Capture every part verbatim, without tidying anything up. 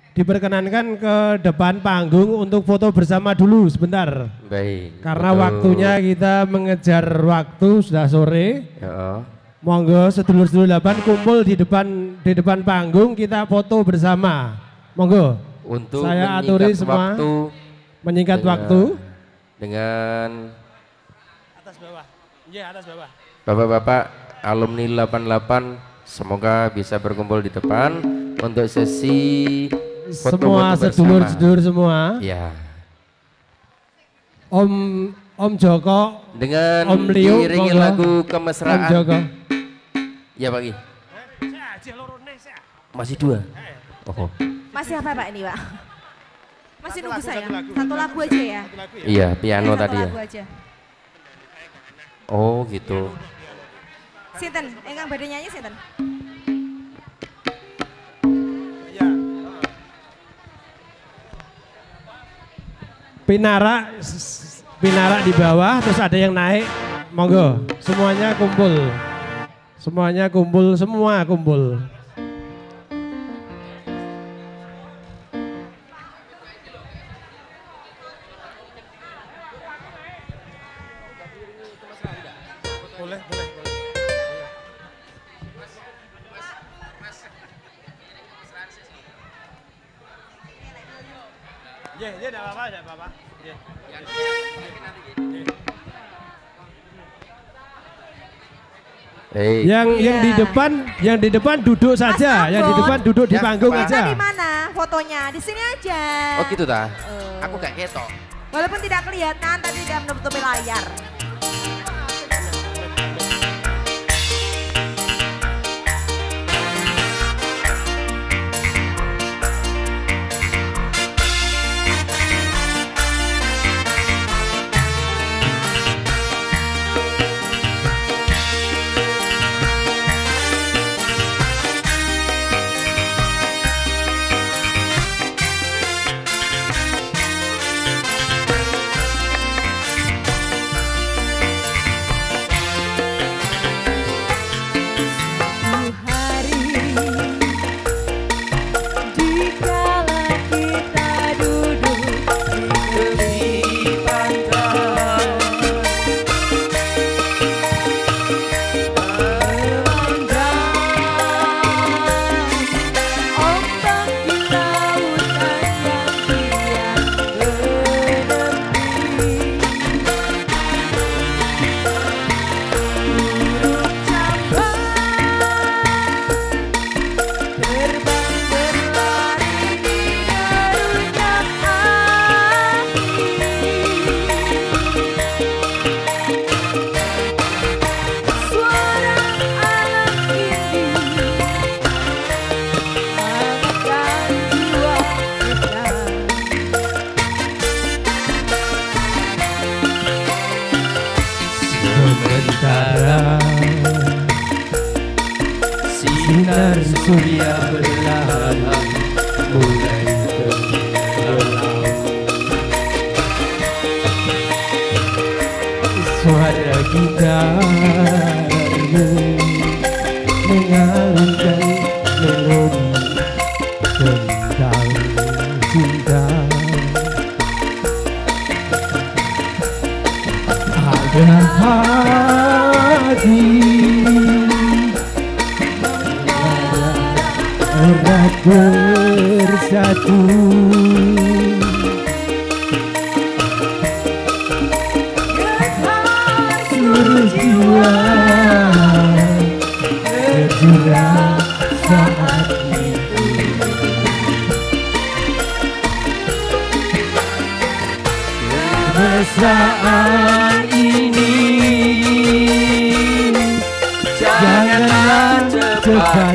diperkenankan ke depan panggung untuk foto bersama dulu sebentar. Baik. Karena foto. waktunya kita mengejar waktu sudah sore. Ya. Monggo sedulur-sedulur delapan kumpul di depan di depan panggung kita foto bersama. Monggo. Untuk saya aturi semua waktu menyingkat dengan, waktu dengan atas bawah. Iya, atas bawah. Bapak-bapak alumni delapan puluh delapan semoga bisa berkumpul di depan untuk sesi foto-foto semua sedulur-sedulur semua. Ya. Om Om Joko dengan Om Liu diiringi lagu kemesraan. Om Joko. Ya Pak Ki. Masih dua. Oh. Masih apa Pak ini Pak? Masih nunggu saya. Satu lagu aja ya. Iya piano ya, tadi ya. Aja. Oh gitu. Sinten, engkang badhe nyanyi sinten? Pinara, Pinara di bawah, terus ada yang naik, monggo, semuanya kumpul, semuanya kumpul, semua kumpul. Boleh, boleh, boleh. Ya, ya, tidak apa-apa, tidak apa-apa. Hey. Yang yeah. yang di depan, yang di depan duduk saja, Mas yang di depan duduk di ya, panggung Pak. aja. Di mana fotonya? Di sini aja. Oh gitu ta? Uh. Aku gak ketok. Walaupun tidak kelihatan, tapi tidak menutupi layar. Sinar surya berlalu mulai tergelam. Suara gitarmu mengalunkan melodi tentang cinta. Ada hati erat bersatu, seluruh jiwa bergerak saat itu. Kemesraan ini janganlah cepat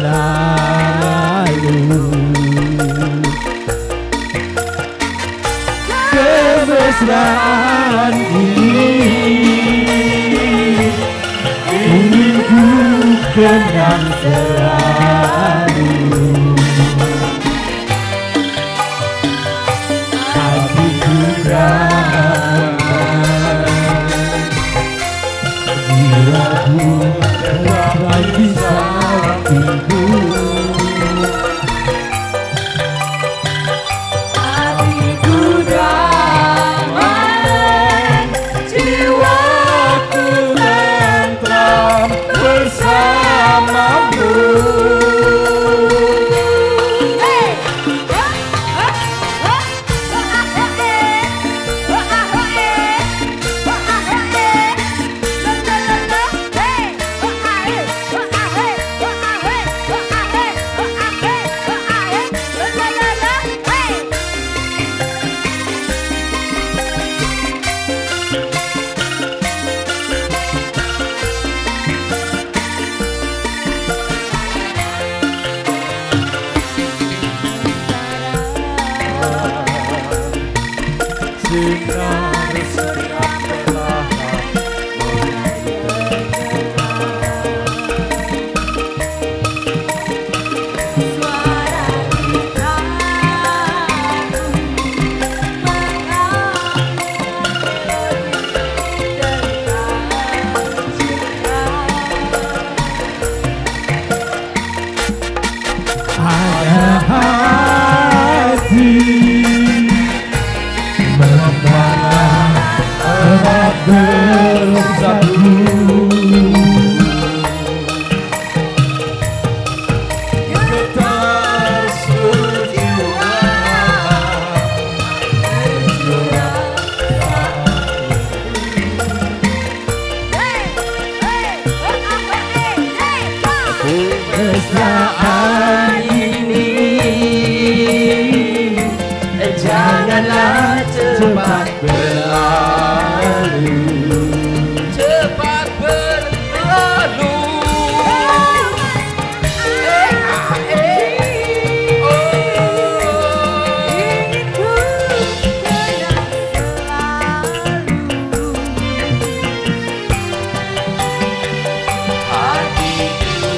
berlalu. Kemesraan ini ingin ku kenang selalu. Hatiku ramai, jiwaku telah bisa timbul. Saat ini janganlah cepat berlalu, cepat berlalu. Ingin ku kenang selalu. Hatiku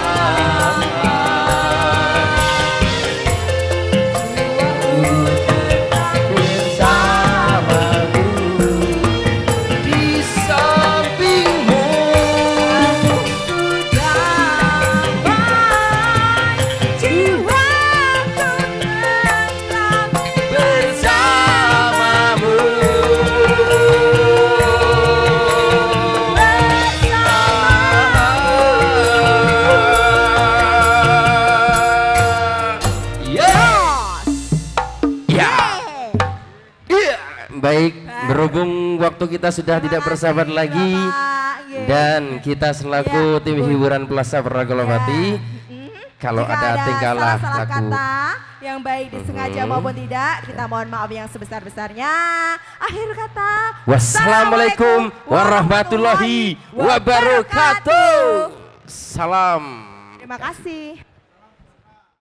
baik, berhubung waktu kita sudah tidak bersahabat lagi dan kita selaku tim hiburan Plaza Pragalopati, kalau ada tingkah laku kata yang baik disengaja maupun tidak, kita mohon maaf yang sebesar-besarnya. Akhir kata, wassalamualaikum warahmatullahi wabarakatuh. Salam. Terima kasih.